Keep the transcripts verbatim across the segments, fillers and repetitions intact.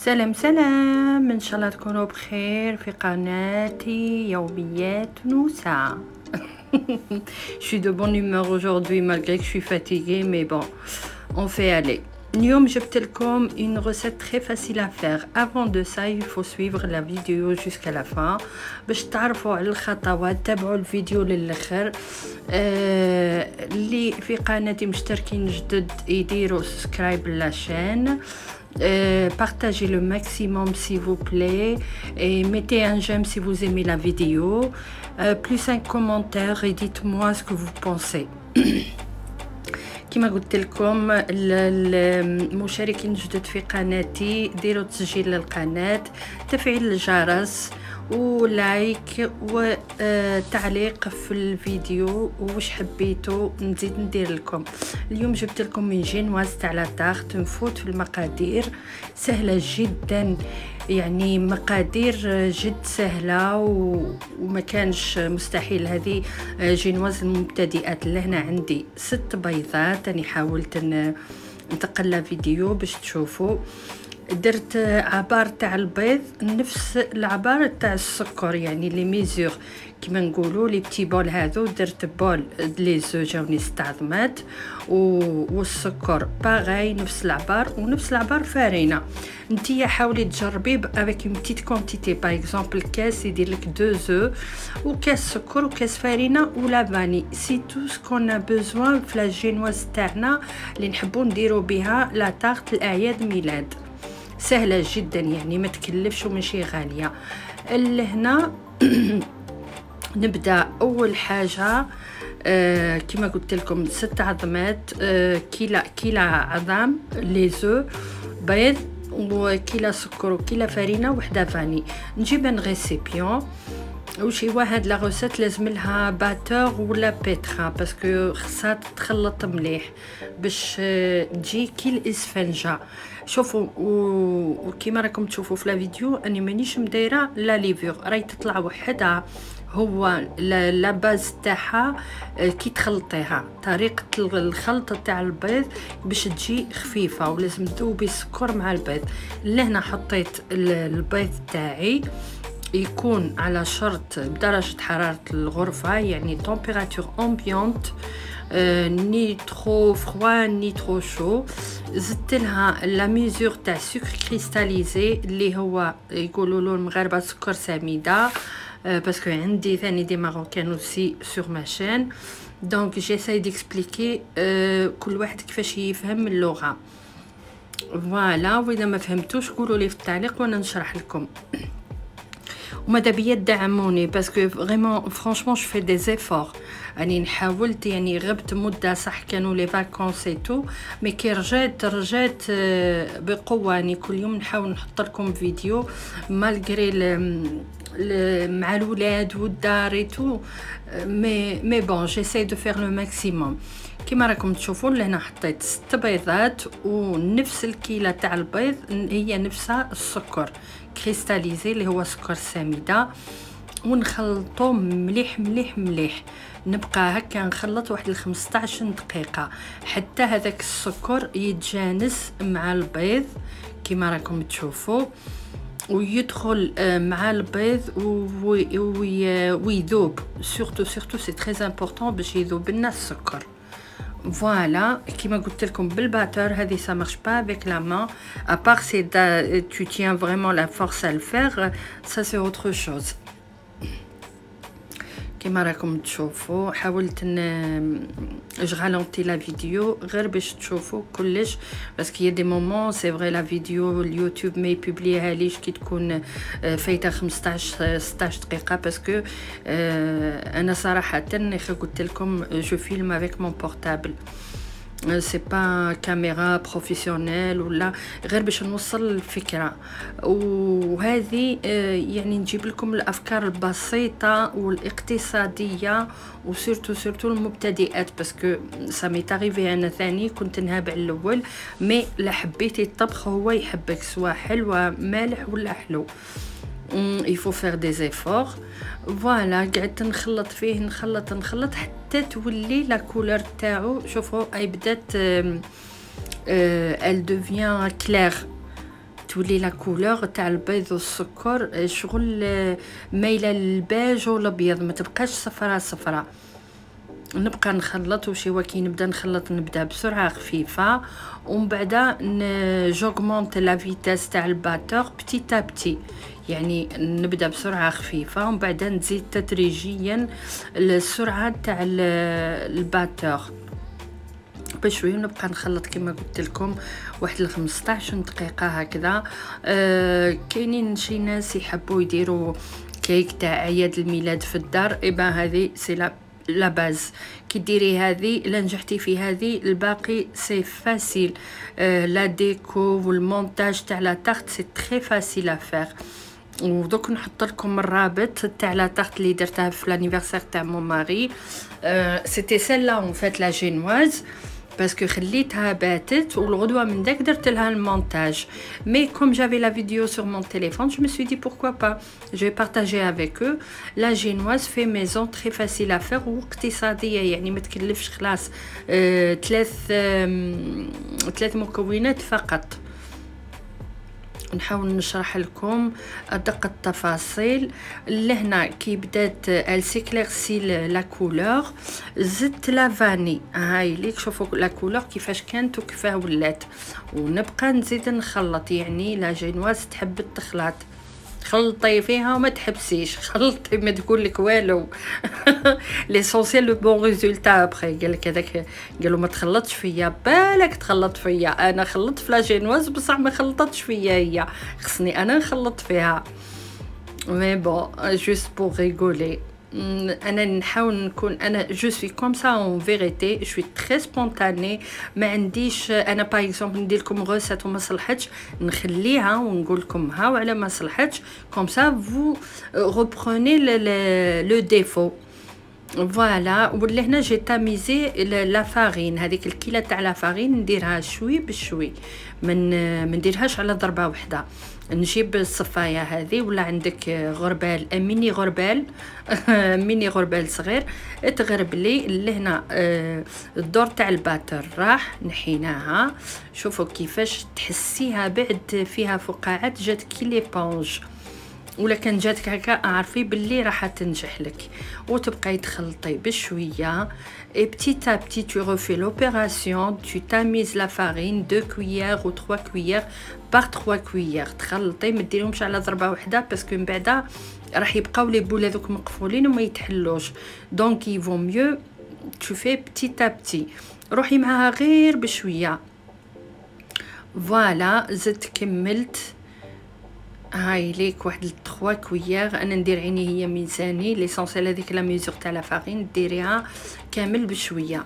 سلام سلام، ان شاء الله تكونوا بخير في قناتي يوميات نوسة. Je suis de bonne humeur aujourd'hui malgré que je suis fatiguée, mais bon, on fait aller. اليوم جبت لكم une recette très facile à faire. Avant de ça, il faut suivre la vidéo jusqu'à la fin باش تعرفوا على الخطوات. تابعوا الفيديو للاخر. آه، اللي في قناتي مشتركين جدد يديروا سبسكرايب لاشين. Euh, partagez le maximum s'il vous plaît et mettez un j'aime si vous aimez la vidéo, euh, plus un commentaire et dites-moi ce que vous pensez. كما قلت لكم المشاركين جدد في قناتي ديروا تسجيل للقناة، تفعيل الجرس ولايك وتعليق في الفيديو وش حبيتوا نزيد ندير لكم. اليوم جبت لكم من جينواز تاع لا تارت. نفوت في المقادير سهله جدا، يعني مقادير جد سهله وما كانش مستحيل. هذه جينواز المبتدئات. لهنا عندي ست بيضات، انا حاولت نتقلى فيديو باش تشوفوا. درت عبار تاع البيض نفس العبار تاع السكر، يعني لي ميزور كيما نقولوا لي بتي بول. هذو درت بول لي زو جاوني استعظمات والسكر باغي نفس العبار ونفس العبار فارينه. نتيا حاولي تجربي افيك اون بتيت كونتيتي. باغ اكزومبل كاس يدير لك دو زو وكاس سكر وكاس فارينه ولا فاني. سي تو سكون بوزوان في لا جينواز تاعنا اللي نحبوا نديروا بها لا تارت الاعياد ميلاد. سهله جدا يعني ما تكلفش وماشي غاليه. لهنا نبدا. اول حاجه آه كما قلت لكم ست عظمات، آه كيلا كيلا عظام لي زو بيض وكيلا سكر وكيلا فرينه وحده فاني. نجيب ان ريسيبيون وشي واحد لا غوسيت لازم لها باتور ولا بيترا باسكو خصها تخلط مليح باش تجي كي الاسفنجه. شوفوا وكيما راكم تشوفوا في لا فيديو اني مانيش مدايره لا ليفور، راهي تطلع وحدها. هو لا باز تاعها كي تخلطيها، طريقه الخلط تاع البيض باش تجي خفيفه ولازم تذوبي السكر مع البيض. لهنا حطيت البيض تاعي يكون على شرط بدرجة حرارة الغرفة، يعني température ambiante، euh, ni trop froid ni trop chaud. زدت لها لا ميزور تاع سكر كريستاليزي اللي هو يقولوا له المغاربة سكر سميدة، باسكو euh, عندي ثاني دي ماروكان اوسي سور ما شين. دونك جيساي ديكسبليكي euh, كل واحد كيفاش يفهم اللغة. فوالا، واذا ما فهمتوش قولوا لي في التعليق وانا نشرح لكم. وماذا بيا دعموني باسكو فريمون فرانشمون جو في دي زيفور. راني حاولت يعني غبت مده صح، كانوا لي فاكونس اي تو، مي كي رجعت رجعت بقوه. يعني كل يوم نحاول نحط لكم فيديو مالغري مع الولاد والدار اي تو، مي مي بون جيساي دو فير لو ماكسيموم. كما راكم تشوفون لهنا حطيت ست بيضات ونفس الكيله تاع البيض هي نفسها السكر كريستاليزي اللي هو سكر سميده، ونخلطو مليح مليح مليح. نبقى هكا نخلط واحد الخمسطاش دقيقه حتى هذاك السكر يتجانس مع البيض كما راكم تشوفوا ويدخل مع البيض ويذوب. سورتو سورتو سي تري امبورطون باش يذوب لنا السكر. Voilà, كيما قلت لكم بالباتور هذه ça marche pas avec la main, à part c'est tu tiens vraiment la force à le faire, ça c'est autre chose. كما راكم تشوفوا حاولت ن جغالونتي لا فيديو غير باش تشوفوا كلش، باسكو يا دي مومون سي فري لا فيديو اليوتيوب ما يبوبليها ليش كي تكون فايته خمسطاش ستاش دقيقه، باسكو انا صراحه قلت لكم جو فيلم افيك مون بورتابل، سي با كاميرا بروفيسيونيل ولا غير باش نوصل الفكره. وهذه يعني نجيب لكم الافكار البسيطه والاقتصاديه وسورتو سورتو المبتدئات، باسكو سامي تاريفي انا ثاني كنت نهابع الاول، مي لا حبيتي الطبخ هو يحبك سواء حلوه مالح ولا حلو. il faut faire des efforts. فوالا قعدت نخلط فيه نخلط نخلط حتى تولي لا كولور تاعو. شوفوا اي بدات elle devient claire تولي لا كولور تاع البيض والسكر شغل مايله للباج والابيض، ما تبقاش صفراء صفراء. نبقى نخلط وشي وكي نبدا نخلط نبدا بسرعه خفيفه، ومن بعد جوغمونت لا فيتاس تاع الباتور بتيتا بتي، يعني نبدا بسرعه خفيفه ومن بعد نزيد تدريجيا السرعه تاع الباتور بشويه، ونبقى نخلط كما قلت لكم واحد ل خمسطاش دقيقه هكذا. أه كاينين شي ناس يحبوا يديروا كيك تاع اعياد الميلاد في الدار، ايبا هذه سي لا لا باز. كي ديري هذه لا نجحتي في هذه الباقي سي فاسيل. أه لا ديكو والمونتاج تاع لا تارت سي تري فاسيل ا فير. ودوك نحط لكم الرابط تاع لا تارت اللي درتها في لانيفرسير تاع مون ماري. أه سيتي سيلا اون فات لا جينواز باسكو خليتها باتت والغدوه من داك درت لها المونتاج. مي كوم جافي لا فيديو سور مون تيليفون جو مي سوي دي pourquoi pas je vais partager avec eux. la génoise fait maison très facile à faire واقتصاديه، يعني ما تكلفش خلاص أه ثلاث أه ثلاث مكونات فقط. نحاول نشرح لكم ادق التفاصيل. لهنا كي بدات السيكليرسي لا كولور زدت لا فاني، هاي ليك شوفوا لا كولور كيفاش كانت وكيفاه ولات، ونبقى نزيد نخلط. يعني لا جينواز تحب التخلاط، خلطي فيها وما تحبسيش، خلطي ما تقول لك والو. ليسونسيال لو بون ريزولتا. ابخي قال لك هذاك قالوا ما تخلطش فيا، بالك تخلط فيا، انا خلطت في لا جينواز بصح ما خلطتش فيا هي، خصني انا نخلط فيها. مي بون جوست بور ريغولي، انا نحاول نكون انا جو سوي كوم سا اون فيريتي، جو سوي تري سبونتاني. ما عنديش انا باغ اكزومبل ندير لكم غوسات وما صلحتش نخليها ونقول لكم ها وعلى ما صلحتش، كوم سا فو ريبروني لو ديفو. فوالا. ولا هنا جي تاميزي لا فارين، هذيك الكيله تاع لا فارين نديرها شوي بشوي، من ما نديرهاش على ضربه واحده. نجيب الصفايه هذه ولا عندك غربال ميني غربال ميني غربال صغير تغربلي لهنا. الدور تاع الباتر راح نحيناها، شوفوا كيفاش تحسيها بعد فيها فقاعات جات كي لي بونج، ولا كان جاتك هكا اعرفي باللي راح تنجح لك. وتبقاي تخلطي بشويه et petit à petit tu refais l'opération, tu tamises la farine deux cuillères ou trois cuillères par trois cuillères. تخلطي ما ديرهمش على ضربه واحده باسكو من بعد راح يبقاو لي بول هذوك مقفولين وما يتحلوش، دونك يفو ميو tu fais petit à petit. روحي معاها غير بشويه. فوالا زدت كملت. هاي ليك واحد ثلاثة كويير، انا ندير عيني هي ميزاني ليسونسيال هذيك لا ميزور تاع لا فارين ديريها كامل بشويه.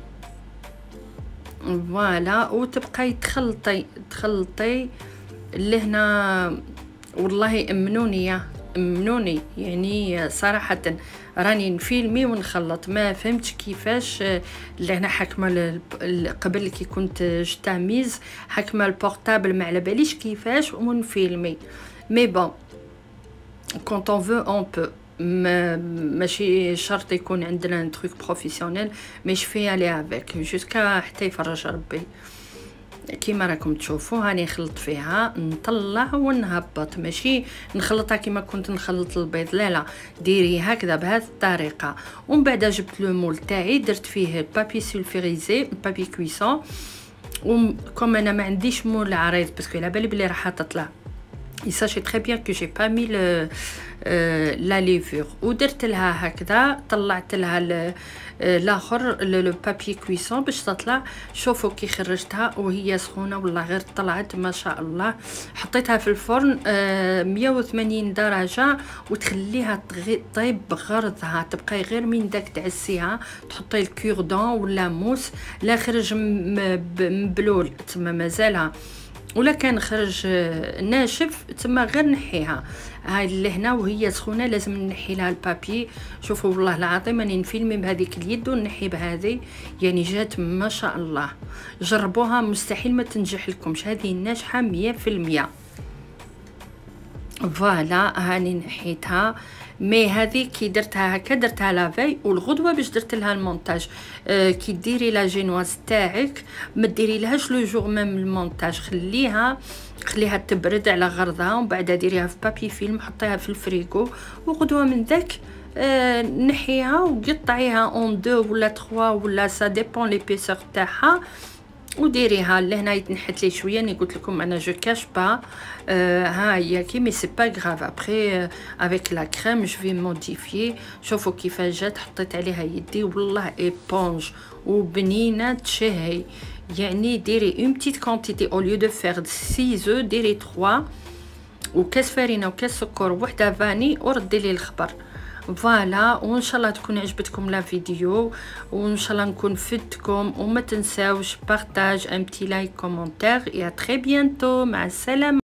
فوالا. وتبقاي تخلطي تخلطي لهنا. والله امنوني امنوني يعني صراحه راني نفيلمي ونخلط، ما فهمتش كيفاش لهنا حكمه قبل كي كنت جتاميز حكمه البورطابل ما على باليش كيفاش ونفيلمي. مي بون كونط اون فو اون بو، ماشي شرط يكون عندنا ان تروك بروفيسيونيل، مي شفي عليه افيك جوسكا حتى يفرج ربي. كيما راكم تشوفوا هاني خلط فيها نطلع ونهبط، ماشي نخلطها كيما كنت نخلط البيض، لا لا ديري هكذا بهذه الطريقه. ومن بعد جبت لو مول تاعي درت فيه البابي سولفيريزي بابي كويسون، وكم انا ما عنديش مول عريض باسكو على بالي بلي راح تطلع. il sachait très bien que j'ai pas mis le euh, la levure. ودرت لها هكذا، طلعت لها الاخر لو بابي كويسون باش تطلع. شوفوا كي خرجتها وهي سخونه والله غير طلعت ما شاء الله. حطيتها في الفرن آه مية وثمانين درجه وتخليها طيب بغرضها، تبقاي غير من داك تعسيها تحطي الكوردون ولا موس لا خرج مبلول تما مازالها، ولا كان خرج ناشف تما غير نحيها. هاي اللي هنا وهي سخونه لازم نحي لها البابي. شوفوا والله العظيم راني نفيلمي بهذيك اليد ونحي بهذه، يعني جات ما شاء الله. جربوها مستحيل ما تنجح لكمش، هذه ناجحه مية في المية. فوالا هاني نحيتها. مي هذه كي درتها هكا درتها لافي، والغدوه باش درت لها المونتاج. آه كي ديري لا جينواز تاعك ما ديري لهاش لو جور ميم المونتاج، خليها خليها تبرد على غرضها، ومن بعد ديريها في بابي فيلم، حطيها في الفريغو، وغدوه من ذاك آه نحيها وقطعيها اون دو ولا تخوا ولا سا ديبون ليبيسور تاعها، وديريها لهنا يتنحت لي شويه. ني قلت لكم انا جو كاش با آه ها هي كي، مي سي با غراف. ابري افيك لا كريم جو في موديفيي. شوفوا كيفاش جات، حطيت عليها يدي والله ايبونج وبنينه تشهي. يعني ديري اون بتيت كونتيتي او ليو دو فير سix زو، ديري ثلاثة وكاس فرينه وكاس سكر وحده فاني، وردي لي الخبر. فوالا، وان شاء الله تكون عجبتكم لا فيديو، وان شاء الله نكون فدتكم. وما تنساوش بارطاج، ان بتي لايك، كومونتير. يا تري بيانتو، مع السلامه.